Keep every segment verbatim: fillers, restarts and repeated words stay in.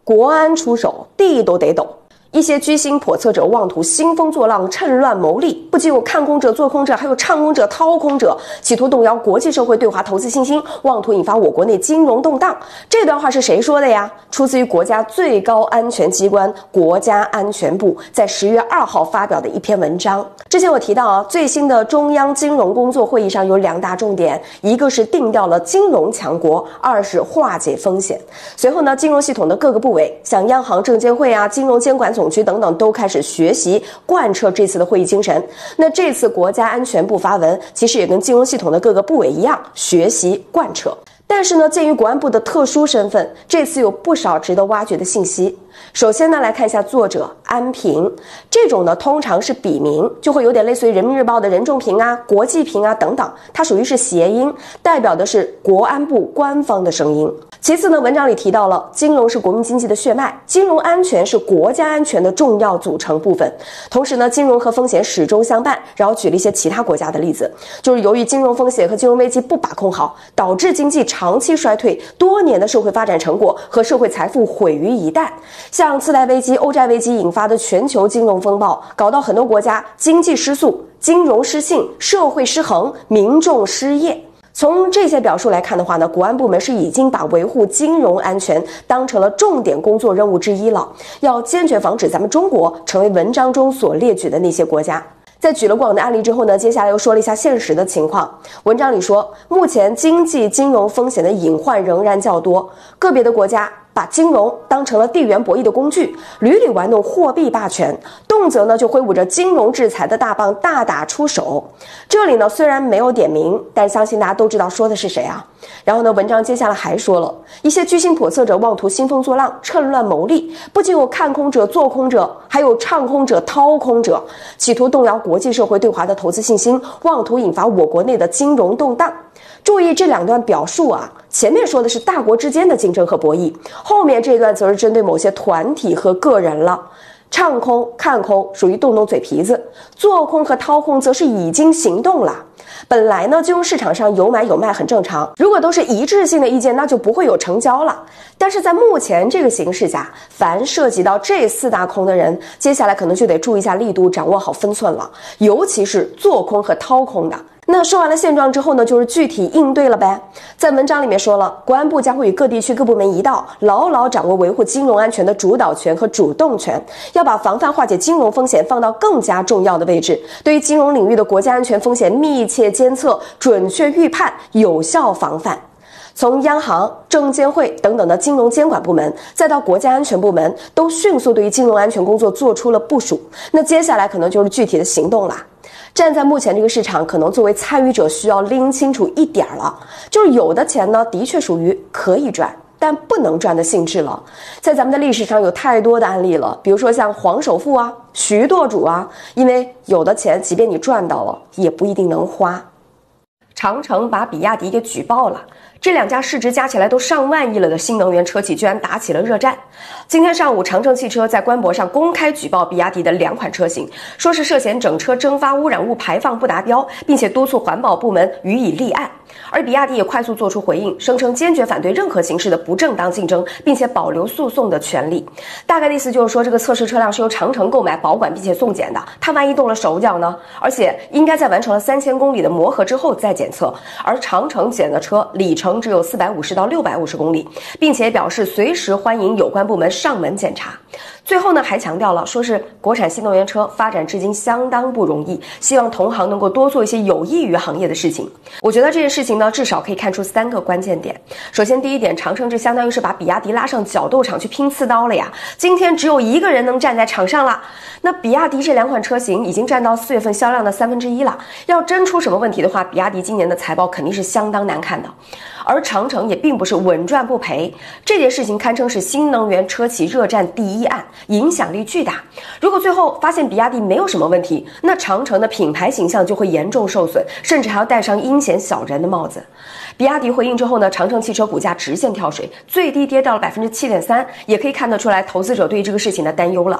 国安出手，地都得抖。一些居心叵测者妄图兴风作浪，趁乱谋利，不仅有看空者、做空者，还有唱空者、掏空者，企图动摇国际社会对华投资信心，妄图引发我国内金融动荡。这段话是谁说的呀？出自于国家最高安全机关国家安全部在十月二号发表的一篇文章。之前我提到啊，最新的中央金融工作会议上有两大重点，一个是定调了金融强国，二是化解风险。随后呢，金融系统的各个部委，像央行、证监会啊、金融监管总总局等等都开始学习贯彻这次的会议精神。那这次国家安全部发文，其实也跟金融系统的各个部委一样，学习贯彻。但是呢，鉴于国安部的特殊身份，这次有不少值得挖掘的信息。首先呢，来看一下作者安平，这种呢通常是笔名，就会有点类似于人民日报的任仲平啊、国际平啊等等，它属于是谐音，代表的是国安部官方的声音。其次呢，文章里提到了金融是国民经济的血脉，金融安全是国家安全的重要组成部分。同时呢，金融和风险始终相伴。然后举了一些其他国家的例子，就是由于金融风险和金融危机不把控好，导致经济长期衰退，多年的社会发展成果和社会财富毁于一旦。像次贷危机、欧债危机引发的全球金融风暴，搞到很多国家经济失速、金融失信、社会失衡、民众失业。从这些表述来看的话呢，国安部门是已经把维护金融安全当成了重点工作任务之一了，要坚决防止咱们中国成为文章中所列举的那些国家。在举了过往的案例之后呢，接下来又说了一下现实的情况。文章里说，目前经济金融风险的隐患仍然较多，个别的国家把金融当成了地缘博弈的工具，屡屡玩弄货币霸权，动辄呢就挥舞着金融制裁的大棒大打出手。这里呢虽然没有点名，但相信大家都知道说的是谁啊。然后呢，文章接下来还说了一些居心叵测者妄图兴风作浪，趁乱谋利，不仅有看空者、做空者，还有唱空者、掏空者，企图动摇国际社会对华的投资信心，妄图引发我国内的金融动荡。注意这两段表述啊，前面说的是大国之间的竞争和博弈，后面这段则是针对某些团体和个人了。唱空、看空属于动动嘴皮子，做空和掏空则是已经行动了。本来呢，金融市场上有买有卖很正常，如果都是一致性的意见，那就不会有成交了。但是在目前这个形势下，凡涉及到这四大空的人，接下来可能就得注意一下力度，掌握好分寸了，尤其是做空和掏空的。那说完了现状之后呢，就是具体应对了呗。在文章里面说了，国安部将会与各地区各部门一道，牢牢掌握维护金融安全的主导权和主动权，要把防范化解金融风险放到更加重要的位置，对于金融领域的国家安全风险密切监测、准确预判、有效防范。从央行、证监会等等的金融监管部门，再到国家安全部门，都迅速对于金融安全工作做出了部署。那接下来可能就是具体的行动了。站在目前这个市场，可能作为参与者需要拎清楚一点了，就是有的钱呢，的确属于可以赚但不能赚的性质了。在咱们的历史上有太多的案例了，比如说像黄首富啊、徐舵主啊，因为有的钱即便你赚到了，也不一定能花。长城把比亚迪给举报了，这两家市值加起来都上万亿了的新能源车企居然打起了热战。今天上午，长城汽车在官博上公开举报比亚迪的两款车型，说是涉嫌整车蒸发污染物排放不达标，并且督促环保部门予以立案。而比亚迪也快速做出回应，声称坚决反对任何形式的不正当竞争，并且保留诉讼的权利。大概的意思就是说，这个测试车辆是由长城购买、保管并且送检的，它万一动了手脚呢？而且应该在完成了三千公里的磨合之后再检测，而长城检的车里程只有四百五十到六百五十公里，并且表示随时欢迎有关部门上门检查。最后呢，还强调了说是国产新能源车发展至今相当不容易，希望同行能够多做一些有益于行业的事情。我觉得这件事情呢，至少可以看出三个关键点。首先，第一点，长城这相当于是把比亚迪拉上角斗场去拼刺刀了呀。今天只有一个人能站在场上了。那比亚迪这两款车型已经占到四月份销量的三分之一了。要真出什么问题的话，比亚迪今年的财报肯定是相当难看的。而长城也并不是稳赚不赔，这件事情堪称是新能源车企热战第一案，影响力巨大。如果最后发现比亚迪没有什么问题，那长城的品牌形象就会严重受损，甚至还要戴上阴险小人的帽子。比亚迪回应之后呢，长城汽车股价直线跳水，最低跌到了 百分之七点三， 也可以看得出来投资者对于这个事情的担忧了。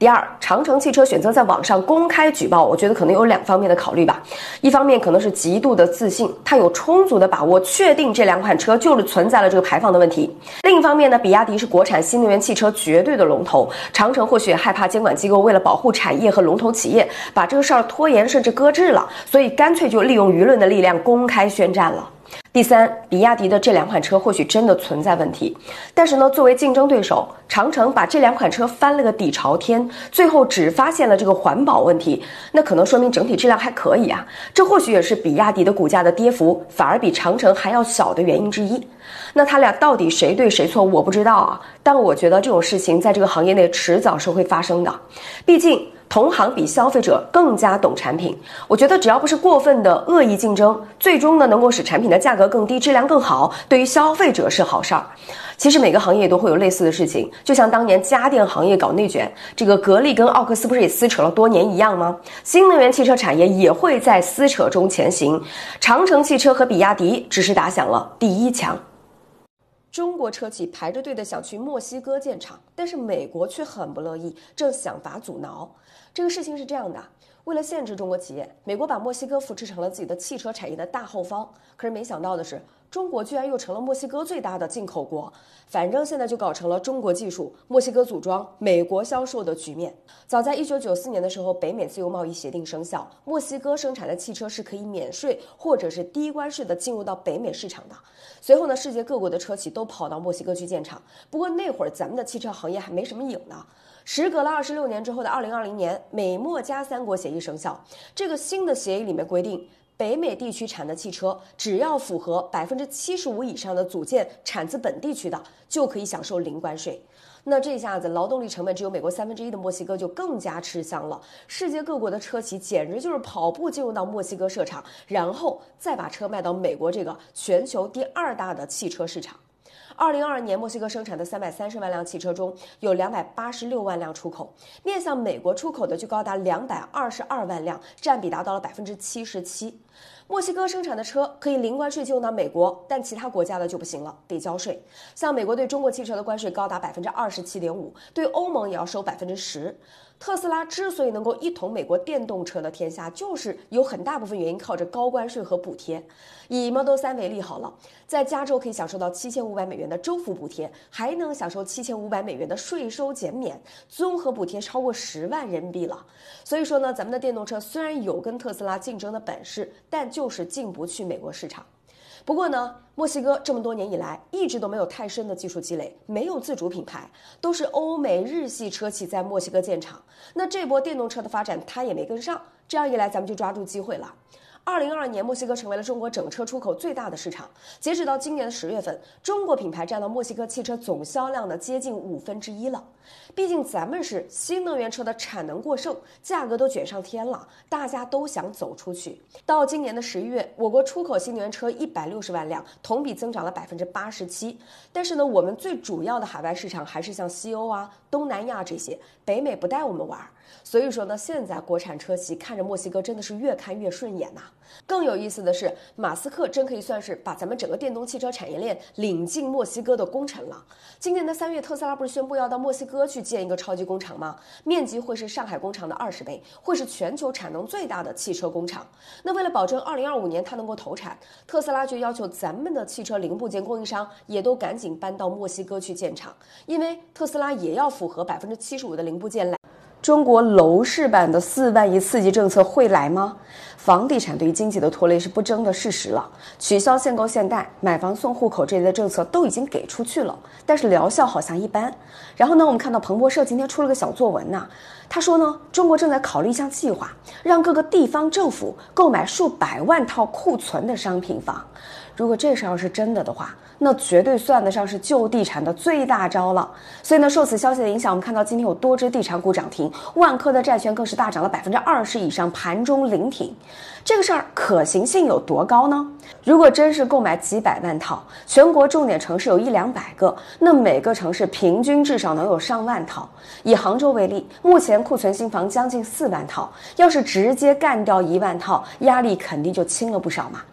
第二，长城汽车选择在网上公开举报，我觉得可能有两方面的考虑吧。一方面可能是极度的自信，他有充足的把握确定这两款车就是存在了这个排放的问题。另一方面呢，比亚迪是国产新能源汽车绝对的龙头，长城或许也害怕监管机构为了保护产业和龙头企业，把这个事儿拖延甚至搁置了，所以干脆就利用舆论的力量公开宣战了。第三，比亚迪的这两款车或许真的存在问题，但是呢，作为竞争对手，长城把这两款车翻了个底朝天，最后只发现了这个环保问题，那可能说明整体质量还可以啊，这或许也是比亚迪的股价的跌幅反而比长城还要小的原因之一。那他俩到底谁对谁错，我不知道啊，但我觉得这种事情在这个行业内迟早是会发生的，毕竟同行比消费者更加懂产品，我觉得只要不是过分的恶意竞争，最终呢能够使产品的价格更低，质量更好，对于消费者是好事儿。其实每个行业都会有类似的事情，就像当年家电行业搞内卷，这个格力跟奥克斯不是也撕扯了多年一样吗？新能源汽车产业也会在撕扯中前行，长城汽车和比亚迪只是打响了第一枪。中国车企排着队的想去墨西哥建厂，但是美国却很不乐意，正想法阻挠。这个事情是这样的，为了限制中国企业，美国把墨西哥扶持成了自己的汽车产业的大后方。可是没想到的是，中国居然又成了墨西哥最大的进口国。反正现在就搞成了中国技术，墨西哥组装，美国销售的局面。早在一九九四年的时候，北美自由贸易协定生效，墨西哥生产的汽车是可以免税或者是低关税的进入到北美市场的。随后呢，世界各国的车企都跑到墨西哥去建厂。不过那会儿咱们的汽车行业还没什么影呢。时隔了二十六年之后的二零二零年，美墨加三国协议生效。这个新的协议里面规定，北美地区产的汽车只要符合百分之七十五以上的组件产自本地区的，就可以享受零关税。那这下子劳动力成本只有美国三分之一的墨西哥就更加吃香了。世界各国的车企简直就是跑步进入到墨西哥设厂，然后再把车卖到美国这个全球第二大的汽车市场。二零二二年，墨西哥生产的三百三十万辆汽车中，有两百八十六万辆出口，面向美国出口的就高达两百二十二万辆，占比达到了百分之七十七。墨西哥生产的车可以零关税进入到美国，但其他国家的就不行了，得交税。像美国对中国汽车的关税高达百分之二十七点五，对欧盟也要收百分之十。特斯拉之所以能够一统美国电动车的天下，就是有很大部分原因靠着高关税和补贴。以 Model 三为例好了，在加州可以享受到七千五百美元的州府补贴，还能享受七千五百美元的税收减免，综合补贴超过十万人民币了。所以说呢，咱们的电动车虽然有跟特斯拉竞争的本事，但就是进不去美国市场。不过呢，墨西哥这么多年以来一直都没有太深的技术积累，没有自主品牌，都是欧美日系车企在墨西哥建厂。那这波电动车的发展它也没跟上，这样一来咱们就抓住机会了。二零二二年，墨西哥成为了中国整车出口最大的市场。截止到今年的十月份，中国品牌占到墨西哥汽车总销量的接近五分之一了。毕竟咱们是新能源车的产能过剩，价格都卷上天了，大家都想走出去。到今年的十一月，我国出口新能源车一百六十万辆，同比增长了百分之八十七。但是呢，我们最主要的海外市场还是像西欧啊、东南亚这些，北美不带我们玩。所以说呢，现在国产车企看着墨西哥真的是越看越顺眼呐。更有意思的是，马斯克真可以算是把咱们整个电动汽车产业链领进墨西哥的功臣了。今年的三月，特斯拉不是宣布要到墨西哥去建一个超级工厂吗？面积会是上海工厂的二十倍，会是全球产能最大的汽车工厂。那为了保证二零二五年它能够投产，特斯拉就要求咱们的汽车零部件供应商也都赶紧搬到墨西哥去建厂，因为特斯拉也要符合百分之七十五的零部件来。中国楼市版的四万亿刺激政策会来吗？房地产对于经济的拖累是不争的事实了。取消限购限贷、买房送户口这类的政策都已经给出去了，但是疗效好像一般。然后呢，我们看到彭博社今天出了个小作文呐、啊，他说呢，中国正在考虑一项计划，让各个地方政府购买数百万套库存的商品房。如果这事要是真的的话，那绝对算得上是救地产的最大招了。所以呢，受此消息的影响，我们看到今天有多只地产股涨停，万科的债券更是大涨了百分之二十以上，盘中临停。这个事儿可行性有多高呢？如果真是购买几百万套，全国重点城市有一两百个，那每个城市平均至少能有上万套。以杭州为例，目前库存新房将近四万套，要是直接干掉一万套，压力肯定就轻了不少嘛。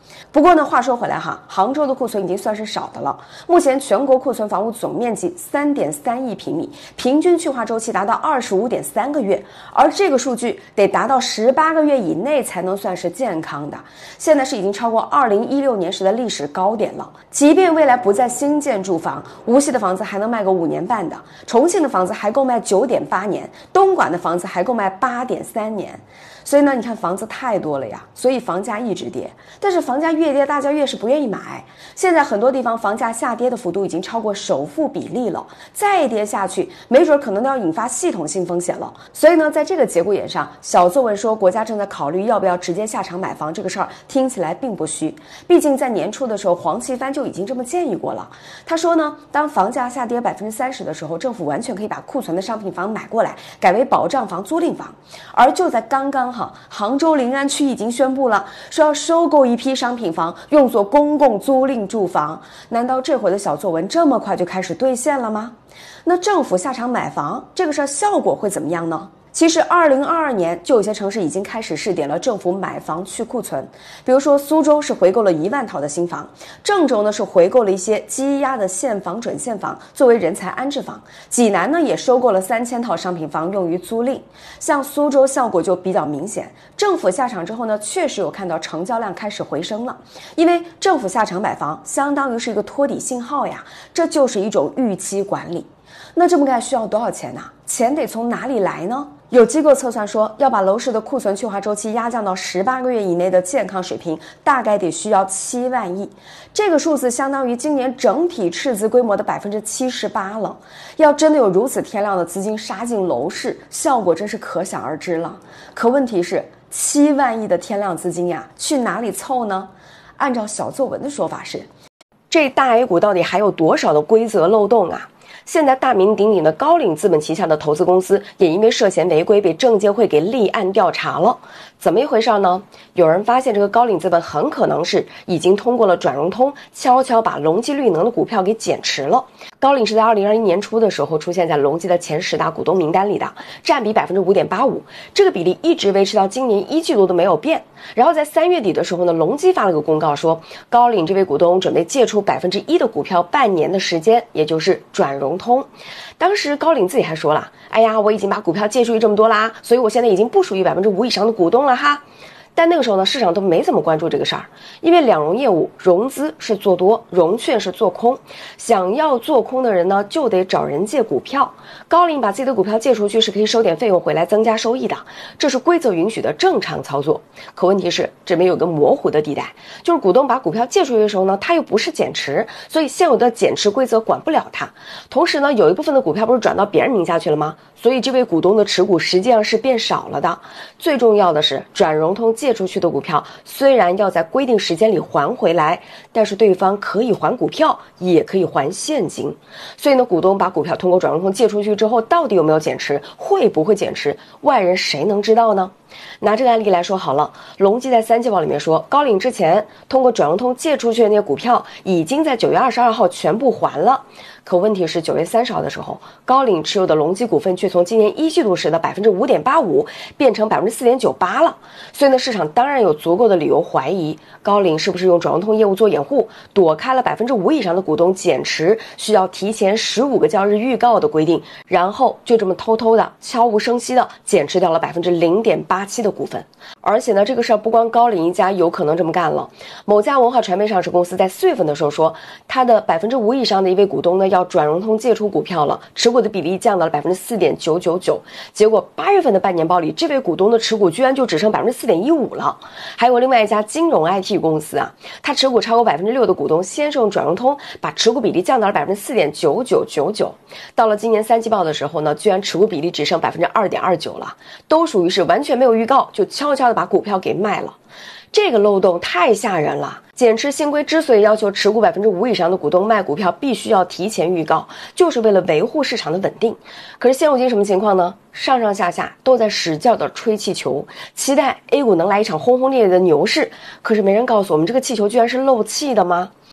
不过呢，话说回来哈，杭州的库存已经算是少的了。目前全国库存房屋总面积三点三亿平米，平均去化周期达到二十五点三个月，而这个数据得达到十八个月以内才能算是健康的。现在是已经超过二零一六年时的历史高点了。即便未来不再新建住房，无锡的房子还能卖个五年半的，重庆的房子还够卖九点八年，东莞的房子还够卖八点三年。所以呢，你看房子太多了呀，所以房价一直跌。但是房价越跌，大家越是不愿意买。现在很多地方房价下跌的幅度已经超过首付比例了，再跌下去，没准可能都要引发系统性风险了。所以呢，在这个节骨眼上，小作文说国家正在考虑要不要直接下场买房这个事儿，听起来并不虚。毕竟在年初的时候，黄奇帆就已经这么建议过了。他说呢，当房价下跌百分之三十的时候，政府完全可以把库存的商品房买过来，改为保障房、租赁房。而就在刚刚哈，杭州临安区已经宣布了，说要收购一批商品房，用作公共租赁住房。难道这回的小作文这么快就开始兑现了吗？那政府下场买房这个事儿效果会怎么样呢？其实二零二二年就有些城市已经开始试点了政府买房去库存，比如说苏州是回购了一万套的新房，郑州呢是回购了一些积压的现房准现房作为人才安置房，济南呢也收购了三千套商品房用于租赁。像苏州效果就比较明显，政府下场之后呢，确实有看到成交量开始回升了，因为政府下场买房相当于是一个托底信号呀，这就是一种预期管理。那这么干需要多少钱呢？钱得从哪里来呢？有机构测算说，要把楼市的库存去化周期压降到十八个月以内的健康水平，大概得需要七万亿。这个数字相当于今年整体赤字规模的百分之七十八了。要真的有如此天量的资金杀进楼市，效果真是可想而知了。可问题是，七万亿的天量资金呀，去哪里凑呢？按照小作文的说法是，这大 A 股到底还有多少的规则漏洞啊？现在大名鼎鼎的高瓴资本旗下的投资公司也因为涉嫌违规被证监会给立案调查了。怎么一回事呢？有人发现这个高瓴资本很可能是已经通过了转融通，悄悄把隆基绿能的股票给减持了。高瓴是在二零二一年初的时候出现在隆基的前十大股东名单里的，占比百分之五点八五，这个比例一直维持到今年一季度都没有变。然后在三月底的时候呢，隆基发了个公告说，高瓴这位股东准备借出百分之一的股票半年的时间，也就是转融通。当时高瓴自己还说了，哎呀，我已经把股票借出去这么多啦，所以我现在已经不属于百分之五以上的股东了哈。但那个时候呢，市场都没怎么关注这个事儿，因为两融业务融资是做多，融券是做空，想要做空的人呢，就得找人借股票。高瓴把自己的股票借出去是可以收点费用回来增加收益的，这是规则允许的正常操作。可问题是这边有个模糊的地带，就是股东把股票借出去的时候呢，他又不是减持，所以现有的减持规则管不了他。同时呢，有一部分的股票不是转到别人名下去了吗？所以这位股东的持股实际上是变少了的。最重要的是，转融通借出去的股票虽然要在规定时间里还回来，但是对方可以还股票，也可以还现金。所以呢，股东把股票通过转融通借出去之后，到底有没有减持，会不会减持，外人谁能知道呢？拿这个案例来说好了，隆基在三季报里面说，高瓴之前通过转融通借出去的那些股票，已经在九月二十二号全部还了。可问题是九月三十号的时候，高瓴持有的隆基股份却从今年一季度时的百分之五点八五变成百分之四点九八了。所以呢，市场当然有足够的理由怀疑高瓴是不是用转融通业务做掩护，躲开了百分之五以上的股东减持需要提前十五个交易日预告的规定，然后就这么偷偷的悄无声息的减持掉了百分之零点八七的股份。而且呢，这个事儿不光高瓴一家有可能这么干了，某家文化传媒上市公司在四月份的时候说，他的百分之五以上的一位股东呢要转融通借出股票了，持股的比例降到了百分之四点九九九。结果八月份的半年报里，这位股东的持股居然就只剩百分之四点一五了。还有另外一家金融 I T 公司啊，他持股超过百分之六的股东先是用转融通把持股比例降到了百分之四点九九九九。到了今年三季报的时候呢，居然持股比例只剩百分之二点二九了，都属于是完全没有预告就悄悄的把股票给卖了。这个漏洞太吓人了。减持新规之所以要求持股百分之五以上的股东卖股票必须要提前预告，就是为了维护市场的稳定。可是现如今什么情况呢？上上下下都在使劲的吹气球，期待 A 股能来一场轰轰烈烈的牛市。可是没人告诉我们，这个气球居然是漏气的吗？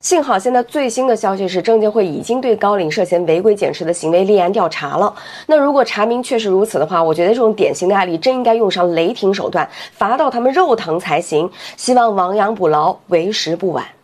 幸好现在最新的消息是，证监会已经对高瓴涉嫌违规减持的行为立案调查了。那如果查明确实如此的话，我觉得这种典型的案例真应该用上雷霆手段，罚到他们肉疼才行。希望亡羊补牢，为时不晚。